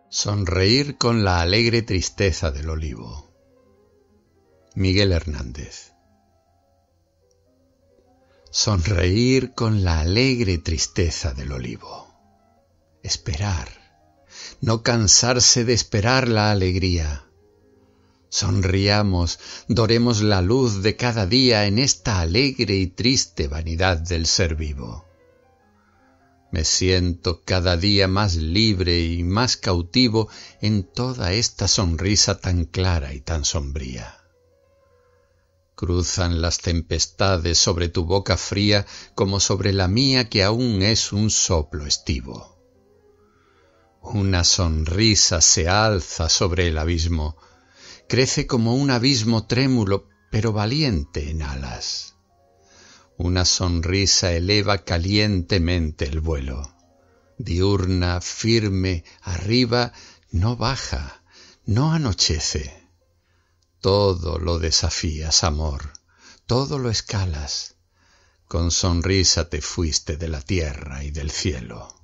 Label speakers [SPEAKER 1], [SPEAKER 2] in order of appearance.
[SPEAKER 1] Sonreír con la alegre tristeza del olivo. Miguel Hernández. Sonreír con la alegre tristeza del olivo. Esperar. No cansarse de esperar la alegría. Sonriamos, doremos la luz de cada día en esta alegre y triste vanidad del ser vivo. Me siento cada día más libre y más cautivo en toda esta sonrisa tan clara y tan sombría. Cruzan las tempestades sobre tu boca fría como sobre la mía que aún es un soplo estivo. Una sonrisa se alza sobre el abismo, crece como un abismo trémulo pero valiente en alas. Una sonrisa eleva calientemente el vuelo. Diurna, firme, arriba, no baja, no anochece. Todo lo desafías, amor, todo lo escalas. Con sonrisa te fuiste de la tierra y del cielo.